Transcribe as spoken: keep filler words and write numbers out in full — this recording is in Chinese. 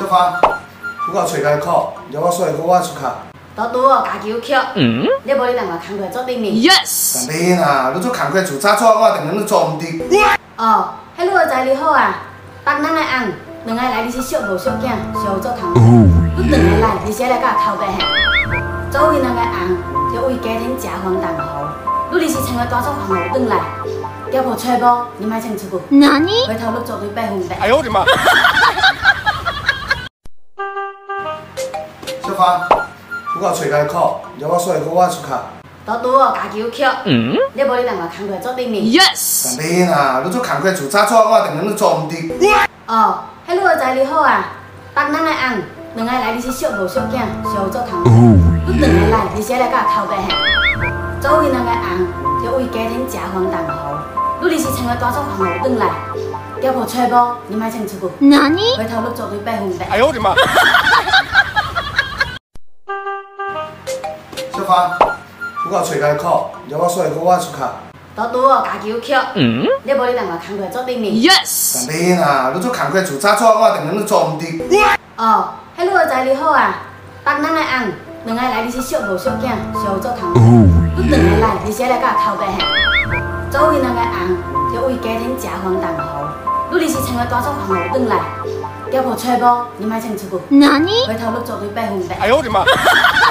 小花，你甲找艰苦，了我说的我出卡。 都拄好家己有捡，你无你当个工课做顶面。 Yes。 但你呐，你做工课自早做，我定定你做唔得。 哦，迄你个材料好啊，别人的翁，两个来你是俗无俗囝，相做工课。你两个来，而且来甲头白下。作为两个翁，就为家庭食饭当好。你你是穿个大作饭盒转来，钓破吹波，你莫穿出去。 哪里？ 回头你做对白饭白。 哎呦我的妈！ 小花，你甲找艰苦，了我说的我出卡。 都拄好家己有捡，你无你当个工课做顶面。 Yes。 但你呐，你做工课自早做，我定定你做唔得。 哦，迄你个材料好啊，别人的翁，两个来你是俗无俗囝，相做工课。你两个来，而且来甲头白下。作为两个翁，就为家庭食饭当好。你你是穿个大作饭盒转来，钓破吹波，你莫穿出去。 哪里？ 回头你做对白饭白。 哎呦我的妈！ 小花，你甲找艰苦，了我说的我出卡。 都拄好家己有捡，你无你当个工课做顶面。 Yes。 但你呐，你做工课自早做，我定定你做唔得。 哦，迄你个材料好啊，别人的翁，两个来你是俗无俗囝，相做工课。你两个来，而且来甲头白下。作为两个翁，就为家庭食饭当好。你你是穿个大作饭盒转来，钓破吹波，你莫穿出去。 哪里？ 回头你做对白饭白。 哎呦我的妈！